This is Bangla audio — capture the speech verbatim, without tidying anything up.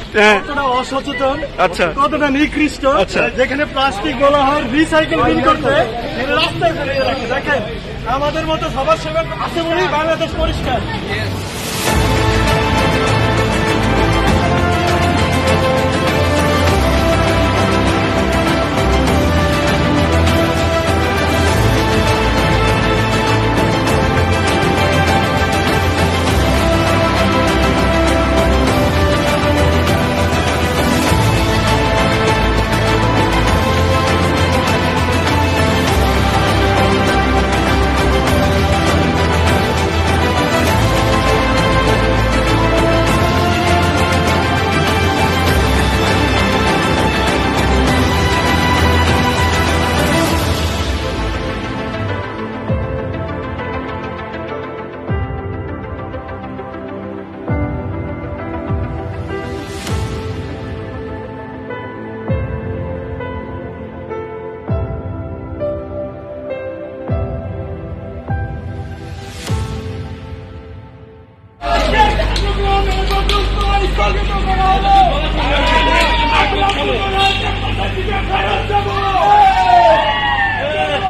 কতটা অসচেতন, আচ্ছা কতটা নিকৃষ্ট। আচ্ছা যেখানে প্লাস্টিক বলা হয় রিসাইকেল বিন করতে, রাস্তায় ফেলে রাখে। দেখেন আমাদের মতো সবার সেবা আছে বলেই বাংলাদেশ পরিষ্কার।